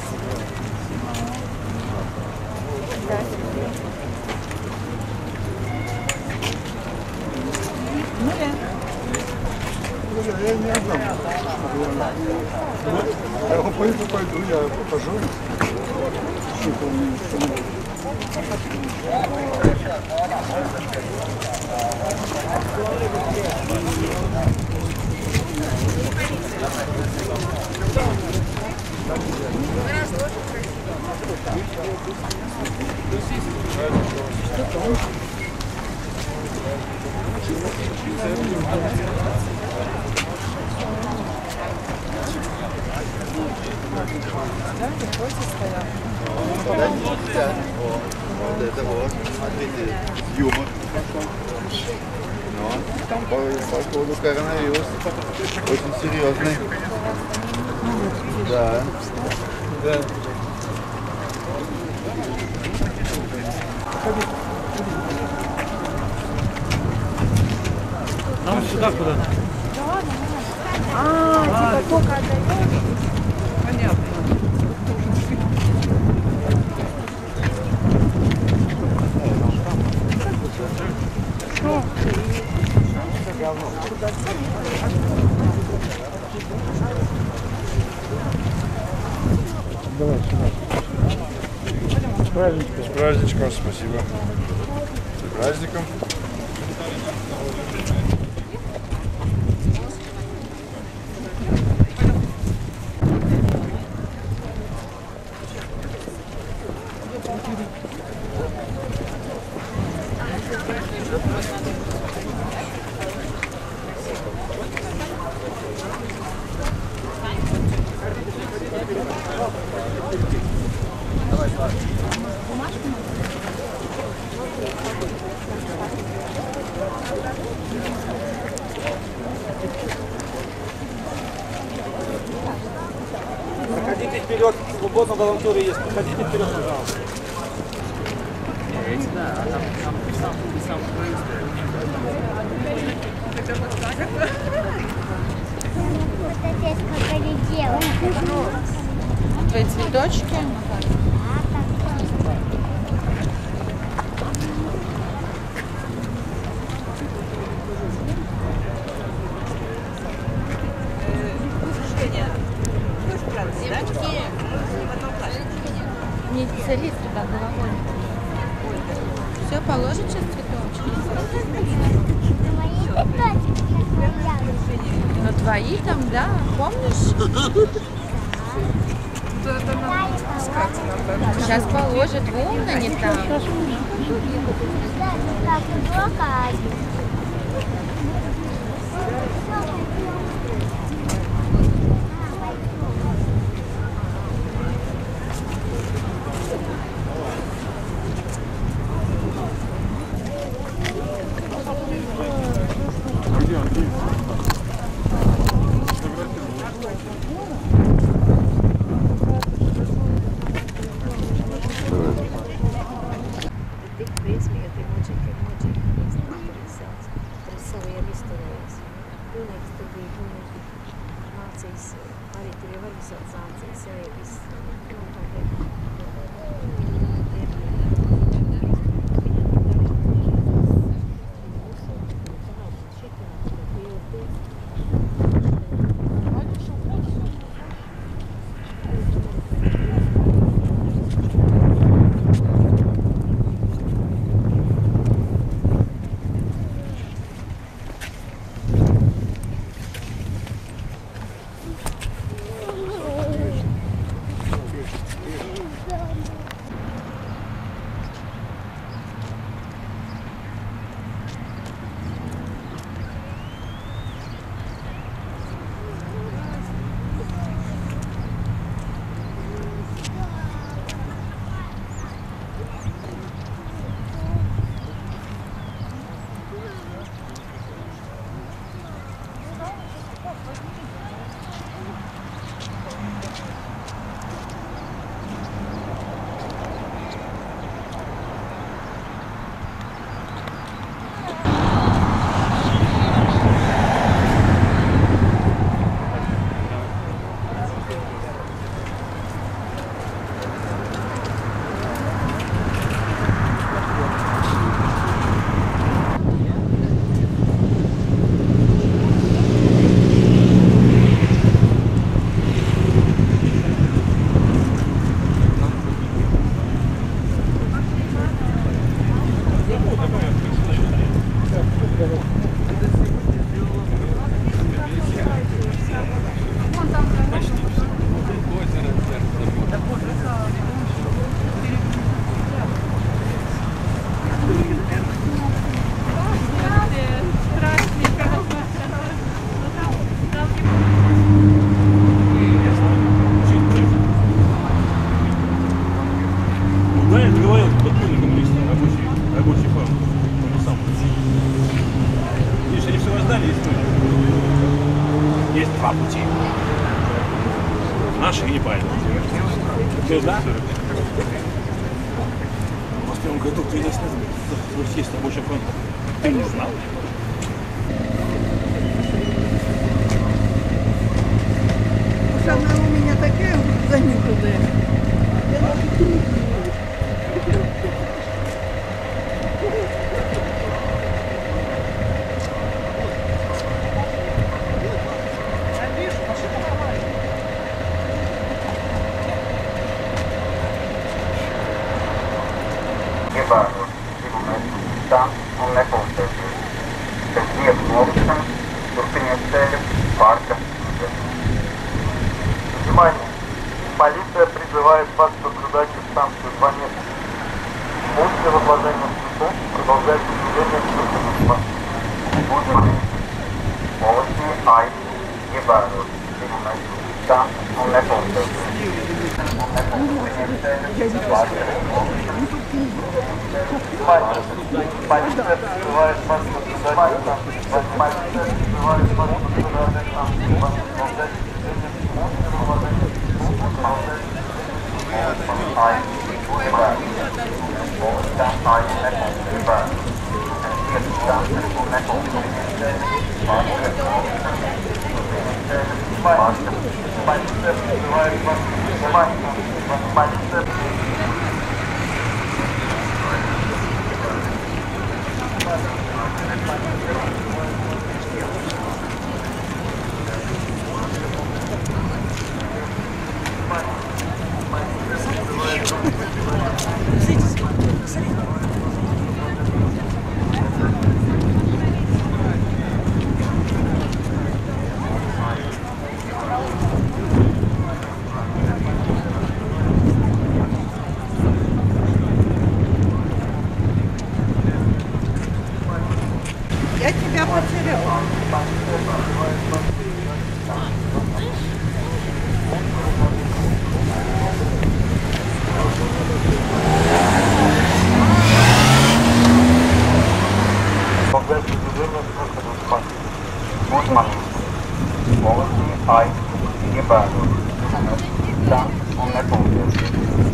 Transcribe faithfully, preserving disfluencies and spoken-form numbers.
Ну, я. Я не отдам. Я пойду, пойду, я покажу. Что-то у меня что-нибудь. Да, приходится стоять. Вот это вот, смотрите, юмор. Но там по, по поводу коронавируса очень серьезный. Да. Да. Нам сюда куда? А, типа только отдаешь? Понятно. Что? Давай сюда. С праздничком. С праздничком, спасибо. С праздником. Проходите вперед, свободно волонтеры есть. Проходите вперед, пожалуйста. Твои цветочки. Не залезь туда головой. Все, положишь сейчас цветочки? Но твои там, да? Помнишь? Сейчас положит, вон они там. Três são e a mistura é essa. Eu nem que estou Мальчик не поймет. Ты да? В первом году ты не знал, есть рабочий фронт. Ты не знал. Она у меня такая занюханная. Ievēro divu tā un nepulsēties. Pēc vietas nolikšanas turpiniet ceļu парка. Внимание! Полиция призывает вас соблюдать дистанцию два метра. После возложения цветов продолжайте движение к выходу. Будем полоси ай ievēro divu tā un nepulsēties. Полиция призывает вас соблюдать дистанцию. Полиция призывает вас соблюдать дистанцию. Я тебя потеряла. Продолжайте движение к выходу из парка. Внимание! Полоси ай ievēro. Tā un nepulsēties.